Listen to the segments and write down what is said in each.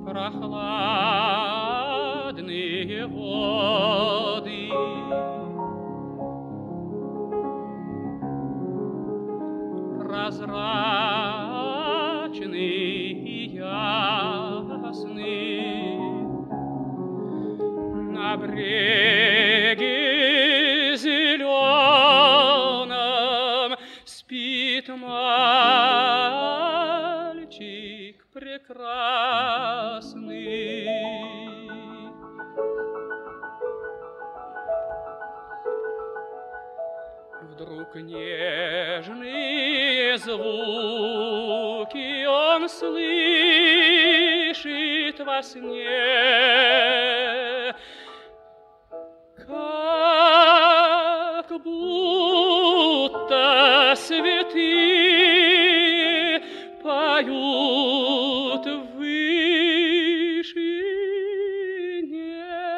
прохладные воды. Прозрачный и ясный на бреге зеленом спит мальчик прекрасный. Вдруг нежные звуки он слышит во сне, как будто святые поют в вышине.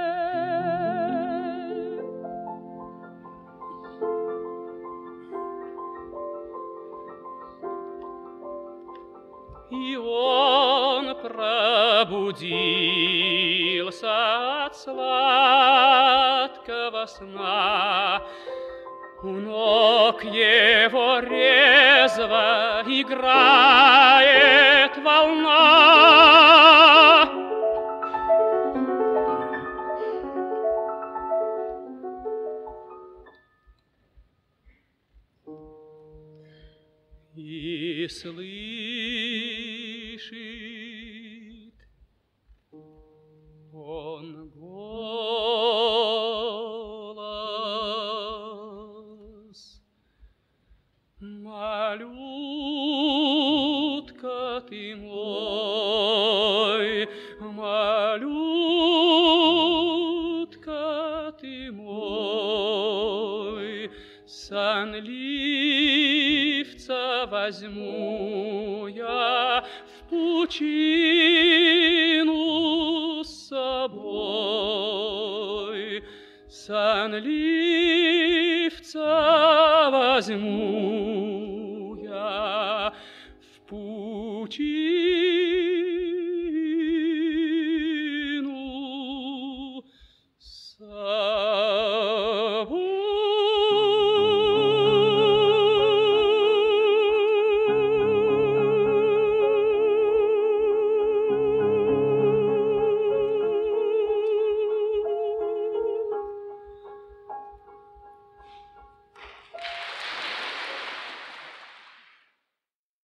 И он пробудился от сладкого сна. У ног его резво играет волна. И слышит он голос: малютка ты мой, малютка ты мой, сонливца возьму я в пучину с собой, сонливца возьму я в пучину